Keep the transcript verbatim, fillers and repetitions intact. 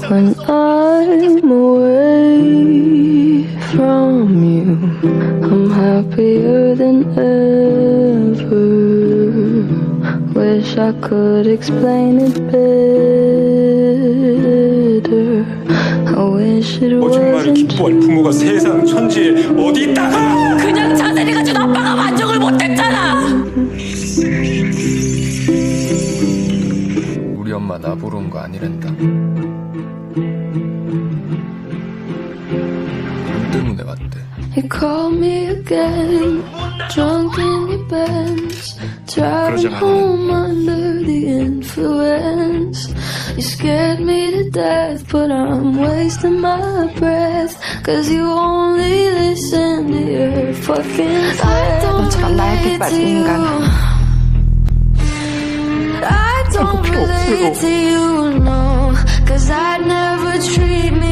when I'm away from you. I'm happier than ever. Wish I could explain it better. I wish it 거짓말이 wasn't 기뻐할 부모가 세상 천지에 어디 있다가! 그냥 자세리가 준 아빠가 만족을 못했잖아. 우리 엄마 나 보러 온 거 아니란다. 돈 때문에 왔대. You call me again, drunk in your Benz, driving home under the influence. You scared me to death, but I'm wasting my breath, cause you only listen to your fucking friends. 너 잘나게 빠진 인간. I don't relate to you, no, cause I'd never treat me